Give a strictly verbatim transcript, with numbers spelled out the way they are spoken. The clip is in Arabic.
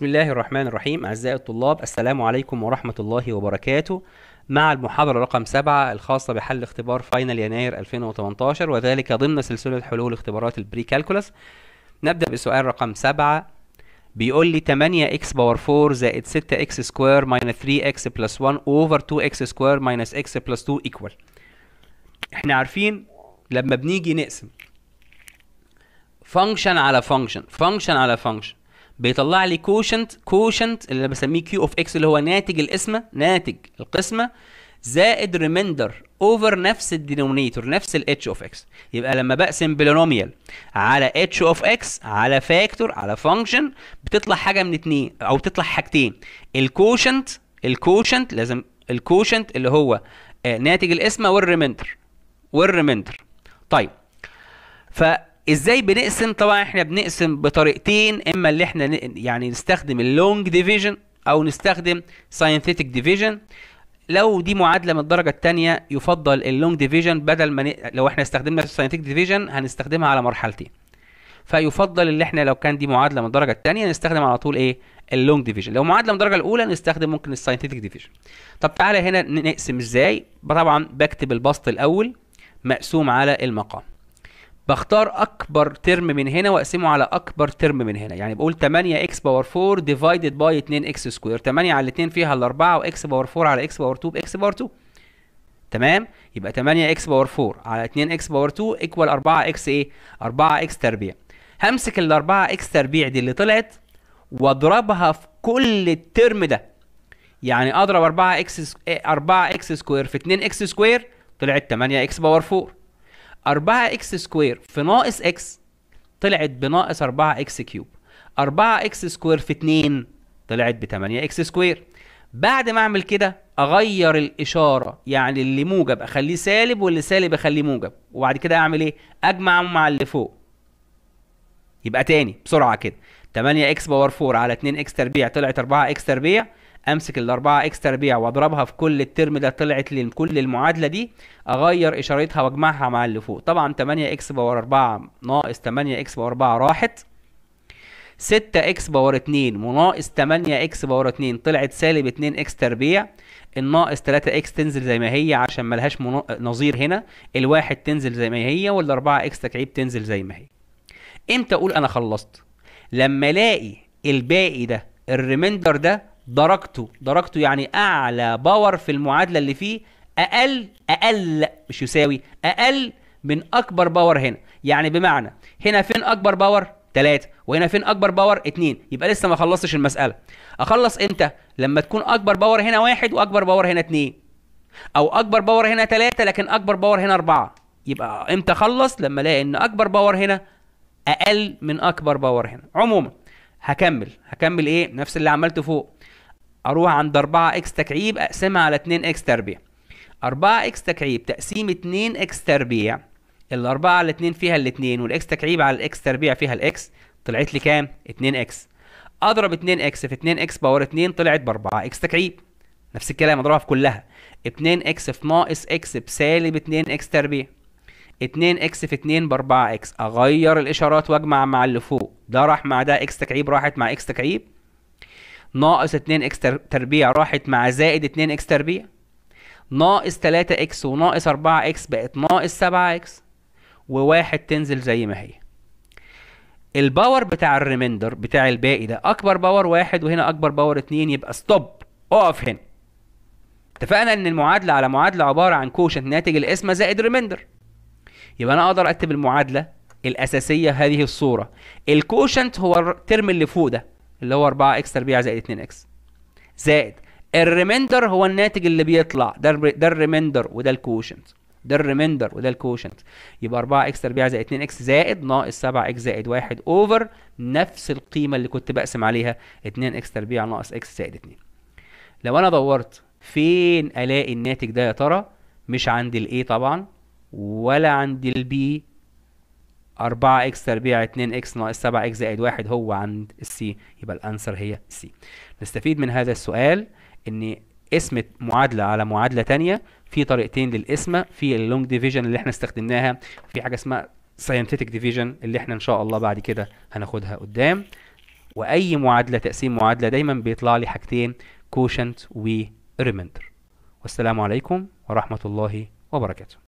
بسم الله الرحمن الرحيم. أعزائي الطلاب، السلام عليكم ورحمة الله وبركاته. مع المحاضرة رقم سبعة الخاصة بحل اختبار فاينل يناير ألفين وتمنتاشر، وذلك ضمن سلسلة حلول اختبارات البري كالكولاس. نبدأ بسؤال رقم سبعة. بيقول لي تمانية اكس باور أربعة زائد ستة اكس سكوير ماينس ثري اكس بلس واحد اوفر تو اكس سكوير ماينس اكس بلس اتنين ايكوال. احنا عارفين لما بنيجي نقسم فانكشن على فانكشن فانكشن على فانكشن بيطلع لي كوشنت كوشنت اللي بسميه كيو اوف اكس، اللي هو ناتج القسمه ناتج القسمه زائد ريميندر اوفر نفس الدينومينيتور نفس الاتش اوف اكس. يبقى لما بقسم بولينوميال على اتش اوف اكس على فاكتور على فانكشن بتطلع حاجه من اتنين او بتطلع حاجتين. الكوشنت الكوشنت لازم الكوشنت اللي هو آه ناتج القسمه والريميندر والريميندر طيب، ف ازاي بنقسم؟ طبعا احنا بنقسم بطريقتين، اما اللي احنا يعني نستخدم اللونج ديفيجن او نستخدم ساينثيتك ديفيجن. لو دي معادله من الدرجه الثانيه يفضل اللونج ديفيجن، بدل ما ن... لو احنا استخدمنا الساينثيتك ديفيجن هنستخدمها على مرحلتين، فيفضل اللي احنا لو كان دي معادله من الدرجه الثانيه نستخدم على طول ايه اللونج ديفيجن. لو معادله من الدرجه الاولى نستخدم ممكن الساينثيتك ديفيجن. طب تعالى هنا نقسم ازاي. طبعا بكتب البسط الاول مقسوم على المقام، بختار اكبر ترم من هنا واقسمه على اكبر ترم من هنا. يعني بقول تمانية اكس باور أربعة ديفايدد باي اتنين اكس سكوير. تمانية على اتنين فيها الاربعة، واكس باور أربعة على اكس باور اتنين باكس باور اتنين. تمام؟ يبقى تمانية اكس باور أربعة على اتنين اكس باور اتنين ايكوال أربعة اكس ايه؟ أربعة اكس تربيع. همسك ال أربعة اكس تربيع دي اللي طلعت واضربها في كل الترم ده. يعني اضرب أربعة اكس أربعة اكس سكوير في اتنين اكس سكوير طلعت تمانية اكس باور أربعة. أربعة اكس سكوير في ناقص اكس طلعت بناقص أربعة اكس كيوب. أربعة اكس سكوير في اتنين طلعت ب تمانية اكس سكوير. بعد ما اعمل كده اغير الاشاره، يعني اللي موجب اخليه سالب واللي سالب اخليه موجب، وبعد كده اعمل ايه؟ اجمعهم مع اللي فوق. يبقى تاني بسرعه كده، تمانية اكس باور أربعة على اتنين اكس تربيع طلعت أربعة اكس تربيع. امسك ال أربعة اكس تربيع واضربها في كل الترم ده طلعت لي كل المعادله دي، اغير اشارتها واجمعها مع اللي فوق. طبعا تمانية اكس باور أربعة ناقص تمانية اكس باور أربعة راحت، ستة اكس باور اتنين وناقص تمانية اكس باور اتنين طلعت سالب اتنين اكس تربيع. الناقص تلاتة اكس تنزل زي ما هي عشان ملهاش منو... نظير هنا. الواحد تنزل زي ما هي، والاربعة اكس تكعيب تنزل زي ما هي. امتى اقول انا خلصت؟ لما الاقي الباقي ده الريميندر ده درجته درجته يعني اعلى باور في المعادله اللي فيه اقل اقل مش يساوي اقل من اكبر باور هنا. يعني بمعنى هنا فين اكبر باور؟ تلاتة، وهنا فين اكبر باور؟ اتنين. يبقى لسه ما خلصتش المساله. اخلص امتى؟ لما تكون اكبر باور هنا واحد واكبر باور هنا اتنين، او اكبر باور هنا تلاتة لكن اكبر باور هنا أربعة. يبقى امتى اخلص؟ لما الاقي ان اكبر باور هنا اقل من اكبر باور هنا. عموما هكمل هكمل ايه؟ نفس اللي عملته فوق. اروح عند أربعة اكس تكعيب اقسمها على اتنين اكس تربيع. أربعة اكس تكعيب تقسيم اتنين اكس تربيع، الأربعة على اتنين فيها الاتنين، والاكس تكعيب على الاكس تربيع فيها الاكس، طلعت لي كام؟ اتنين اكس. اضرب اتنين اكس في اتنين اكس باور اتنين طلعت ب أربعة اكس تكعيب. نفس الكلام اضربها في كلها. اتنين اكس في ناقص اكس بسالب اتنين اكس تربيع. اتنين اكس في اتنين ب أربعة اكس. اغير الاشارات واجمع مع اللي فوق، ده راح مع ده، اكس تكعيب راحت مع اكس تكعيب، ناقص اتنين اكس تربيع راحت مع زائد اتنين اكس تربيع، ناقص تلاتة اكس وناقص أربعة اكس بقت ناقص سبعة اكس، وواحد تنزل زي ما هي. الباور بتاع الريميندر بتاع الباقي ده اكبر باور واحد وهنا اكبر باور اتنين، يبقى ستوب، اقف هنا. اتفقنا ان المعادله على معادله عباره عن كوشنت ناتج القسمه زائد ريميندر. يبقى انا اقدر اكتب المعادله الاساسيه هذه الصوره. الكوشنت هو الترم اللي فوق ده اللي هو أربعة اكس تربيع زائد اتنين اكس، زائد الريميندر هو الناتج اللي بيطلع ده ده الريميندر وده الكوشنت، ده الريميندر وده الكوشنت. يبقى أربعة اكس تربيع زائد اتنين اكس زائد ناقص سبعة اكس زائد واحد اوفر نفس القيمه اللي كنت بقسم عليها اتنين اكس تربيع ناقص اكس زائد اتنين. لو انا دورت فين الاقي الناتج ده يا ترى؟ مش عند الاي طبعا ولا عند البي. أربعة اكس تربيع اتنين اكس ناقص سبعة اكس زائد واحد هو عند السي. يبقى الانسر هي سي. نستفيد من هذا السؤال ان قسمة معادلة على معادلة تانية في طريقتين للقسمة، في اللونج ديفيجن اللي احنا استخدمناها، في حاجة اسمها ساينتيتك ديفيجن اللي احنا ان شاء الله بعد كده هناخدها قدام. واي معادله تقسيم معادله دايما بيطلع لي حاجتين كوشنت وريميندر. والسلام عليكم ورحمه الله وبركاته.